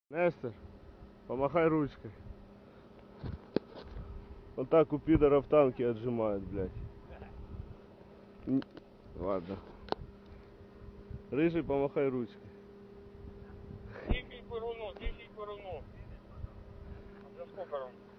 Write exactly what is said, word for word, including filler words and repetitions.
Нестор, помахай ручкой. Вот так у пидоров танки отжимают, блядь. Ладно. Рыжий, помахай ручкой. десять по равно, десять по равно. За сколько равно?